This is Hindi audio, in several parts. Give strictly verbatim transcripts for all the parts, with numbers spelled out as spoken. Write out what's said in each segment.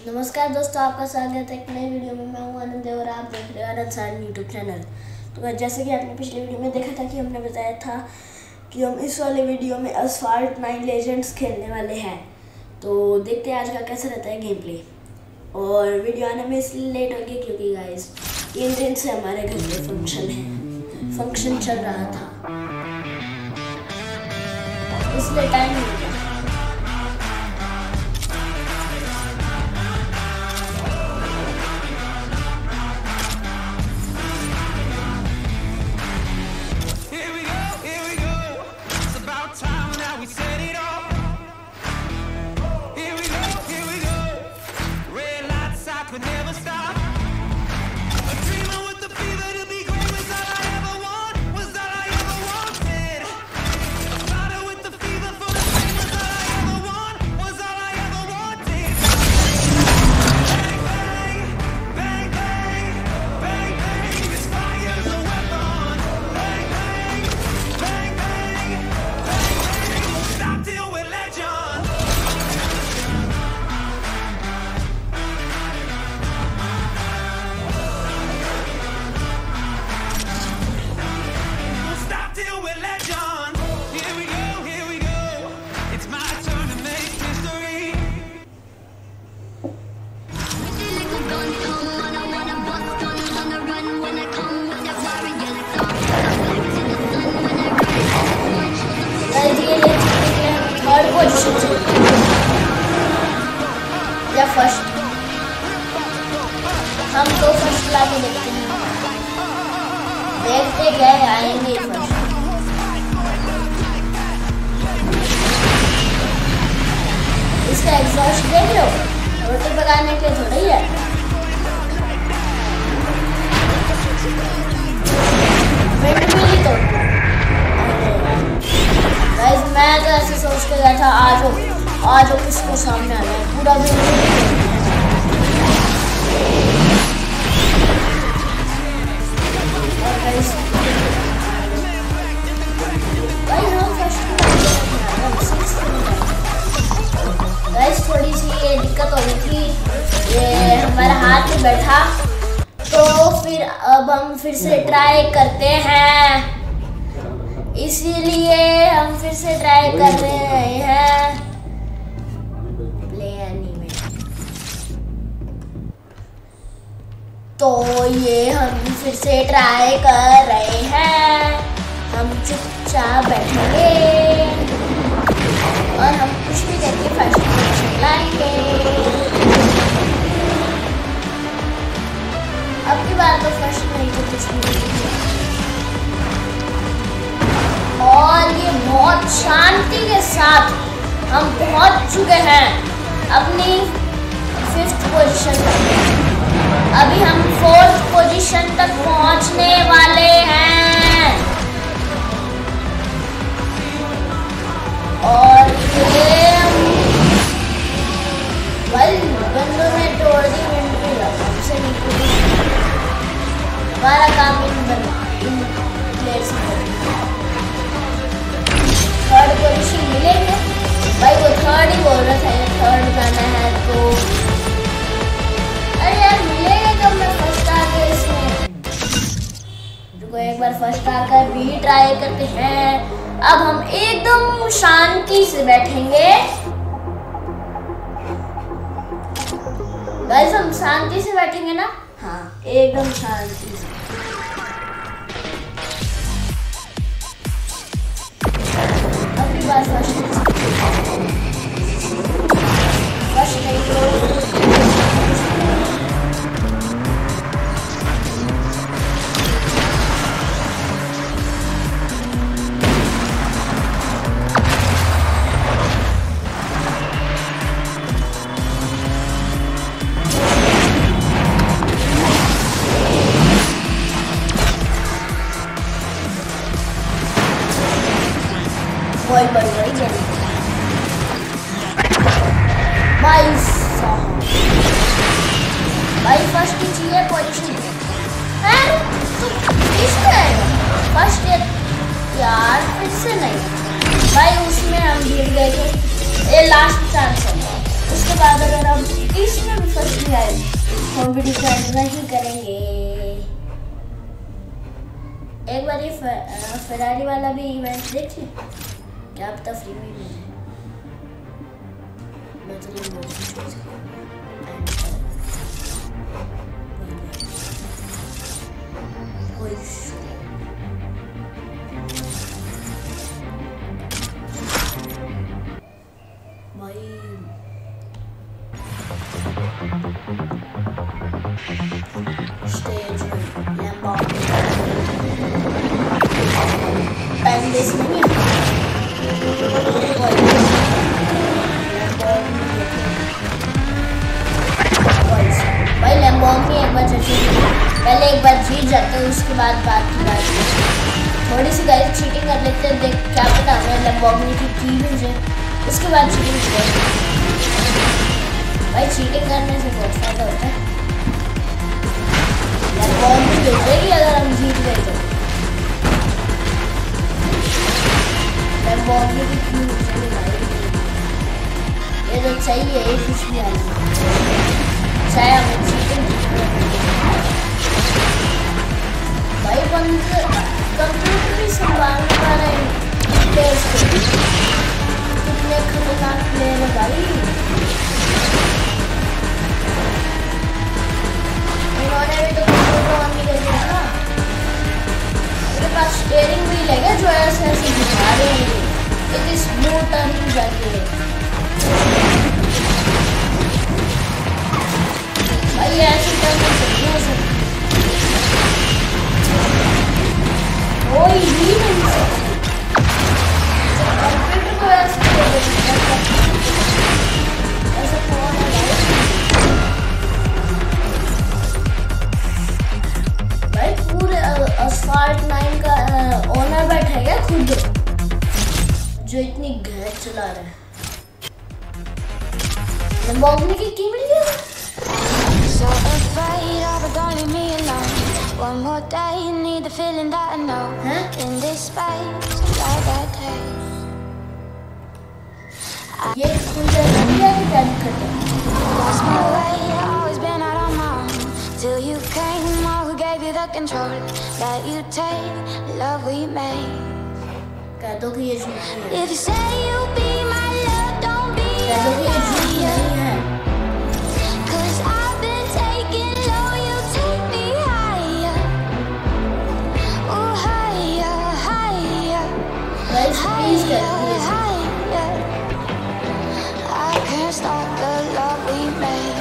नमस्कार दोस्तों, आपका स्वागत है एक नई वीडियो में। मैं हूं आनंद और आप देख रहे हो आनंद सारन यूट्यूब चैनल। तो जैसे कि आपने पिछले वीडियो में देखा था कि हमने बताया था कि हम इस वाले वीडियो में असफाल्ट नाइन लेजेंड्स खेलने वाले हैं। तो देखते हैं आज का कैसा रहता है गेम प्ले। और वीडियो आने में इसलिए लेट हो गई क्योंकि गाइस तीन दिन से हमारे घर पे फंक्शन है फंक्शन चल रहा था, इसलिए टाइम नहीं मिला। या फर्स्ट हम तो फर्स्ट लाके देखते हैं, देखते गए आएंगे फर्स्ट। इसका एग्जॉस्ट देख लो, रोटी पकाने के लिए थोड़ा ही है। विंडमिल तो गाइस मैं तो ऐसे सोच के गया था आज आज किसको सामने आना है पूरा भी और गाइस गाइस थोड़ी सी ये दिक्कत हो गई थी, ये हमारे हाथ में बैठा, तो फिर अब हम फिर से ट्राई करते हैं, इसीलिए हम फिर से ट्राई कर रहे हैं। तो ये हम फिर से ट्राई कर रहे हैं। हम चुपचाप बैठेंगे और हम कुछ भी करके फर्स्ट पोजीशन लाएंगे। अब की बार तो फर्स्ट नहीं तो कुछ नहीं। और ये बहुत शांति के साथ हम पहुंच चुके हैं अपनी फिफ्थ पोजीशन पर। अभी हम फोर्थ पोजीशन तक पहुंचने वाले हैं और ये भाई बंदों ने तोड़ दी विंडमिल, हमसे नहीं पूरी। हमारा काम इन इन प्लेयर्स में थर्ड पोजीशन मिलेंगे भाई, वो थर्ड ही बोल रहा था थर्ड जाना है तो अरे यार मिलेगा कब मैं फर्स्ट आ गया इसमें। रुको एक बार फर्स्ट आकर भी ट्राई करते हैं। अब हम एकदम शांति से बैठेंगे गाइस, हम शांति से बैठेंगे ना, हाँ एकदम शांति से। अगली बार फर्स्ट फर्स्ट नहीं तो कोई बन रही है भाई भाई फर्स्ट की चाहिए पोजीशन है तो किसका है फर्स्ट यार, फिर से नहीं भाई, उसमें हम गिर गए थे, ये लास्ट चांस है। उसके बाद अगर हम इसमें भी फर्स्ट नहीं आए कॉम्पिटिशन नहीं करेंगे। एक बार ये फेरारी वाला भी इवेंट देख ली क्या पता फ्री में मिले। मैं तो ये चूज स्टेज पैंडेस नहीं है भाई लैम्बोर्गिनी एक बार पहले एक बार जीत जाते हैं उसके बाद बात की बात थोड़ी सी गाइस चीटिंग कर लेते हैं देख क्या पता हमें लैम्बोर्गिनी की की मिल जाए उसके बाद चीटिंग करें। भाई चीटिंग करने से बहुत फायदा होता है लैम्बोर्गिनी मिल जाएगी अगर हम जीत गए तो लैम्बोर्गिनी की की मिल जाएगी। ये तो सही है ये कुछ भी आई चाहे हमें चीटिंग भाई बंद कंप्यूटर भी संभालने पा रहे हैं प्लेयर्स को कितने खतरनाक प्लेयर है भाई। उन्होंने भी तो कंप्यूटर ऑन नहीं कर दिया ना मेरे पास स्टीयरिंग व्हील है क्या जो ऐसे ऐसे घुमा रहे हैं इतनी स्मूथ टर्निंग जाती है भाई ऐसे करने से हो सकती कोई भी नहीं सकती कंप्यूटर को ऐसे ऐसे कौन है भाई पूरे असफाल्ट नाइन का ओनर बैठा है खुद जो इतनी गैर चला रहा है लैम्बोर्गिनी की की मिल गई। So afraid of leaving me alone. One more day, need the feeling that I know. Huh? In this space, like that taste. ये खुद इंडिया की जान करते हैं। Lost my way, always been out on my own. Till you came, oh, who gave you the control that you take, love we made. कह दो कि ये झूठ है। If you say you'll be my love, don't be a कह दो कि ये झूठ नहीं है। Please get please. I can't stop the love we made.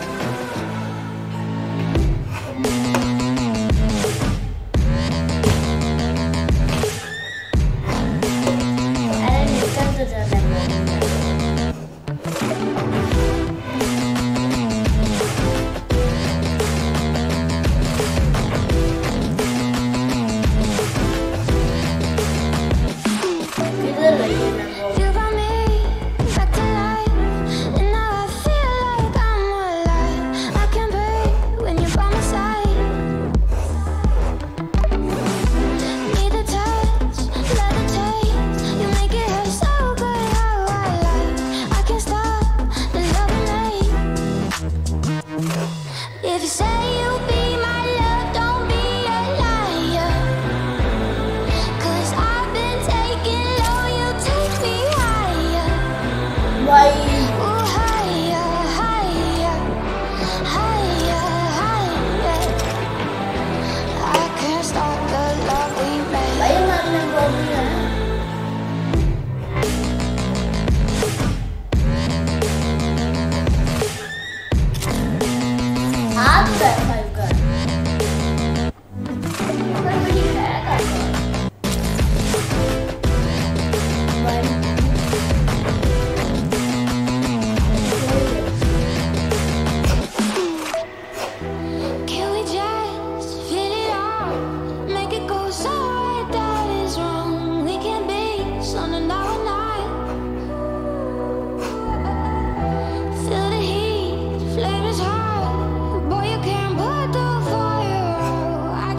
अरे निकल तो जाता है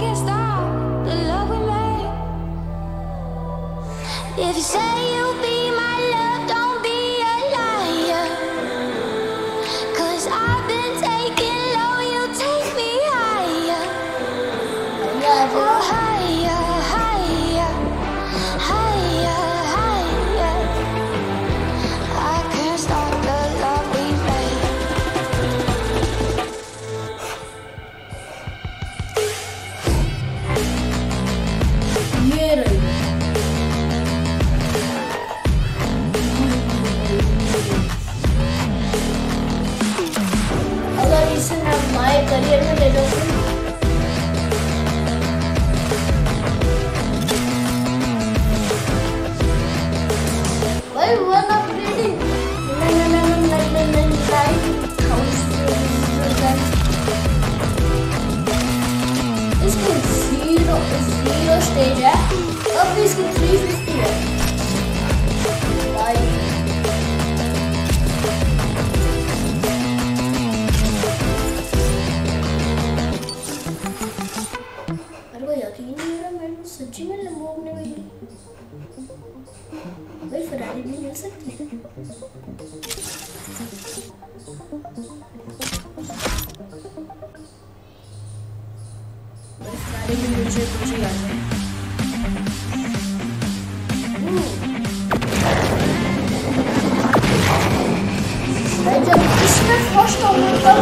If you say you'll be भाई वन अपग्रेडिंग इसकी जीरो जीरो स्टेज है, अब भी इसकी थ्री फिफ्टी है भाई। मेरे को यकीन नहीं हो रहा मैंने सच्ची में लैम्बोर्गिनी मिली भाई। फरारी भी मिल सकती है। फरारी भी मुझे कुछ याद है भाई। जब इसमें फर्स्ट होगा तब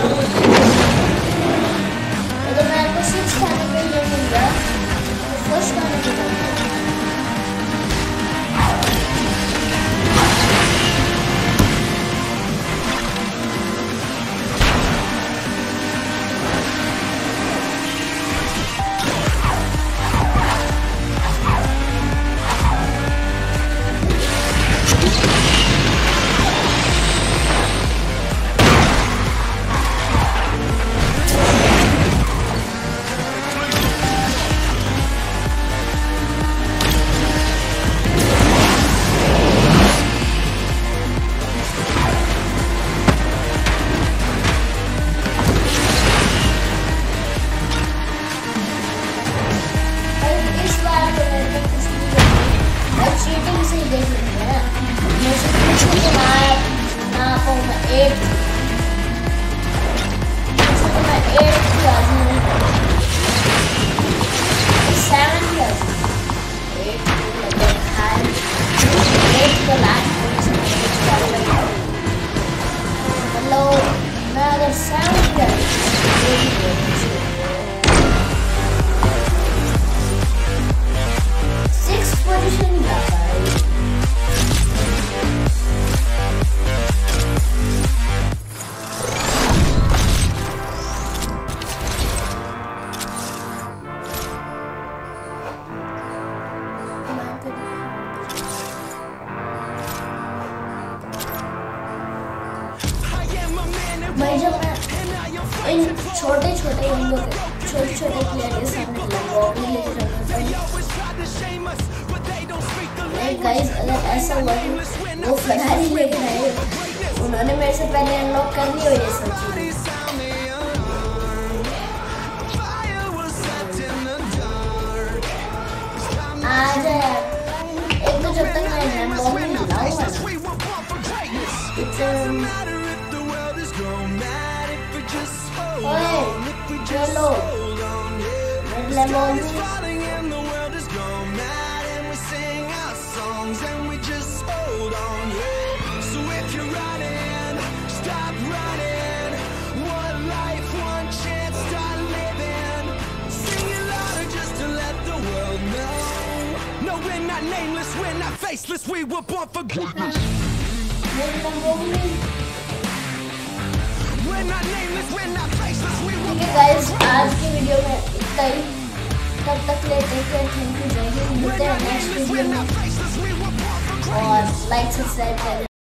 अगर मैं आपको सिक्स खाने पे ये मिल गया तो फर्स्ट खाने पे चीटिंग से ही देख लेंगे ना। मुझे कुछ तो ना ना पाऊँ मैं एट तो मैं एट की आदमी सेवन की आदमी एट लगभग हाई एट का लास्ट मतलब मैं अगर सेवन की आदमी सिक्स पोजीशन जाता है। भाई जब मैं इन छोटे छोटे बंदों के छोटे छोटे प्लेयर के सामने लैम्बोर्गिनी लेके जाता हूँ गाइस, अगर ऐसा हुआ वो फरारी लेके आए, उन्होंने मेरे से पहले अनलॉक कर लिया ये सब चीजें। आ जा यार, एक तो जब तक मैं लैम्बोर्गिनी लाऊंगा ओए चलो red Lamborghini nameless, we're not faceless, we were born for greatness. We're not nameless, we're not faceless, we were born for guys, आज की वीडियो में इतना ही। तब तक ले टेक केयर, थैंक यू, जय हिंद। मिलते हैं नेक्स्ट वीडियो में और लाइक सब्सक्राइब करें।